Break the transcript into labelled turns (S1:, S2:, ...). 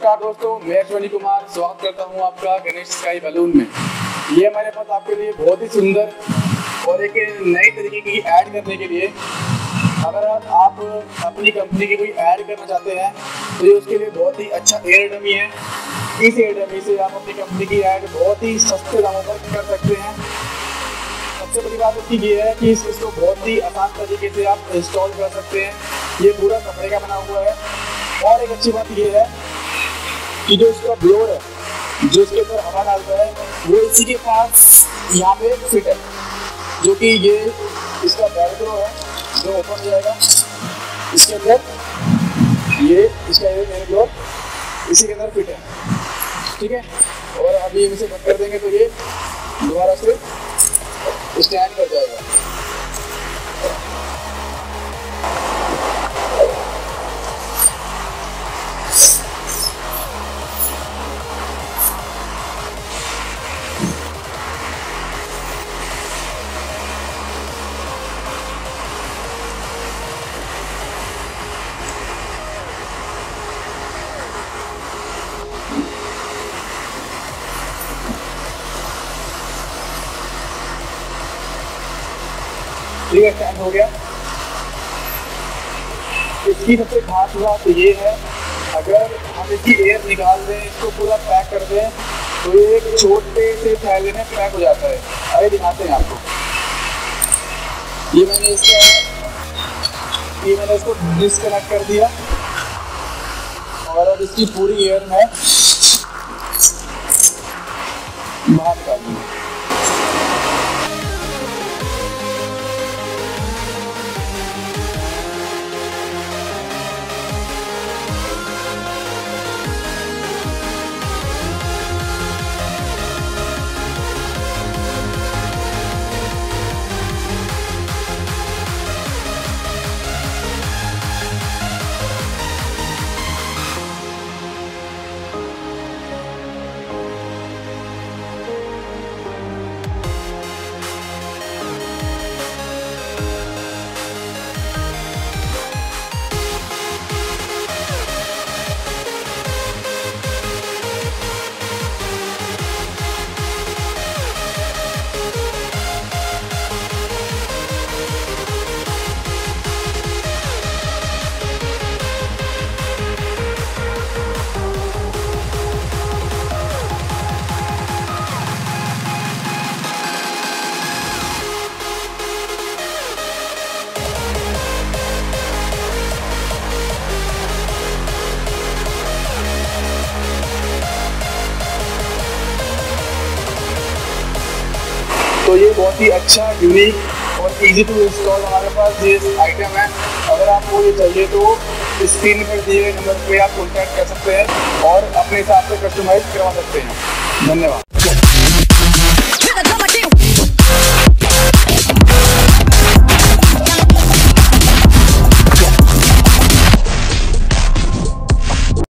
S1: नमस्कार दोस्तों, मैं अश्विनी कुमार स्वागत करता हूं आपका गणेश स्काई बलून में। ये हमारे पास आपके लिए बहुत ही सुंदर और एक नई तरीके की ऐड करने के लिए, अगर आप अपनी कंपनी की कोई ऐड करना चाहते हैं तो ये उसके लिए बहुत ही अच्छा एयर डमी है। इस एयर डमी से आप अपनी कंपनी की ऐड बहुत ही सस्ते दामों पर कर सकते हैं। सबसे बड़ी बात इसकी ये है कि इसको बहुत ही आसान तरीके से आप इंस्टॉल कर सकते हैं। ये पूरा कपड़े का बना हुआ है। और एक अच्छी बात ये है कि जो इसका ब्लोअर है, जो इसके अंदर हवा डालता है, वो इसी के पास यहाँ पे फिट है, जो कि ये इसका बैक है जो ओपन हो जाएगा। इसके अंदर ये इसका एयर ब्लोअर इसी के अंदर फिट है, ठीक है। और अभी इसे बंद कर देंगे तो ये दोबारा से स्टैंड कर जाएगा। ठीक है, स्टैंड हो गया। इसकी सबसे खास बात ये है, अगर हम इसकी एयर निकाल दें, इसको पूरा पैक कर दें, तो ये एक छोटे से थैले में पैक हो जाता है। आइए दिखाते हैं आपको। ये मैंने इसको डिस्कनेक्ट कर दिया और अब इसकी पूरी एयर मैं बाहर निकाल दूँगा। तो ये बहुत ही अच्छा, यूनिक और इजी टू इंस्टॉल हमारे पास ये आइटम है। अगर आपको ये चाहिए तो स्क्रीन पर दिए गए नंबर पे आप कॉन्टैक्ट कर सकते हैं और अपने हिसाब से कस्टमाइज करवा सकते हैं। धन्यवाद।